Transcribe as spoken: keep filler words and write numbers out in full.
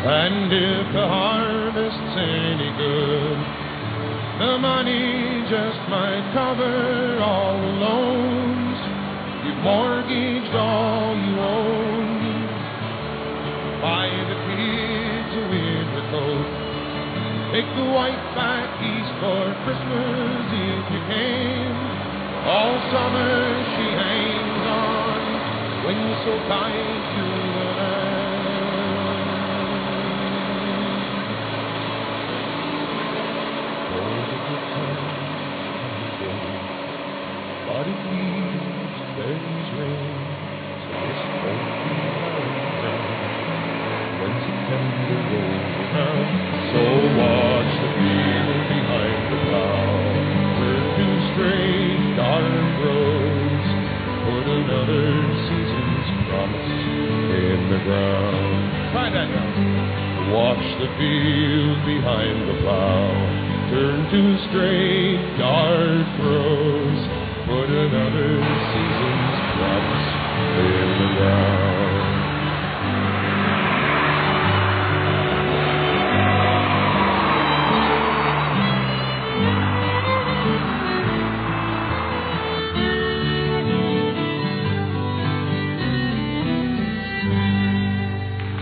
And if the harvest's any good, the money just might cover all the loans. You've mortgaged all you own. Buy the kids a winter coat. Take the wife back east for Christmas if you can. All summer she hangs on when you're so kind to the land. For the good times come again, but it leaves there's rain, so this won't be around when September rolls around. So watch the field behind the plow, turn to straight dark roads, put another season's promise in the ground. Try that now. Watch the field behind the plow, turn to straight dark roads, put another season's promise in the ground.